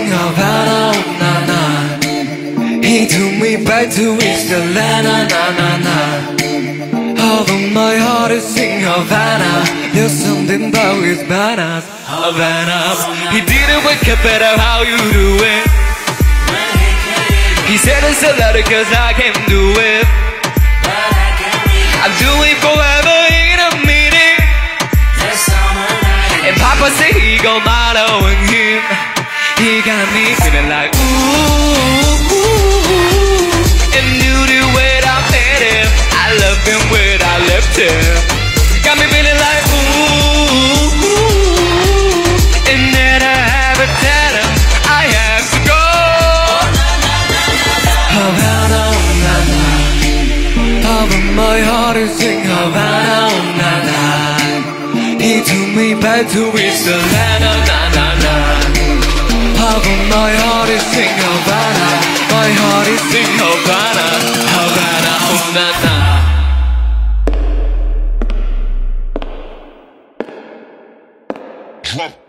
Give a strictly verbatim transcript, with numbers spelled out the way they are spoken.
sing Havana, oh na na. He took me back to East Atlanta, na na na. Although my heart is sing Havana, there's something about his bananas, Havana. He didn't wake up at how you do it. He said it's a letter cause I can't do it. I'm doing forever in a meeting. And Papa said he gon' model on him. He got me feeling like ooh, ooh. And knew the way I met him. I loved him when I left him. Got me feeling like ooh, ooh. And then I have to tell him I have to go. Havana, oh na na. Although my heart is sing Havana, oh na na. He took me back to East Atlanta, na na na. Although my heart is sing Havana, my heart is sing Havana, Havana, oh na na. Drop.